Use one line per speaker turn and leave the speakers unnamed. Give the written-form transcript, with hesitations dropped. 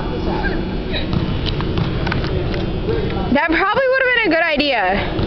That probably would have been a good idea.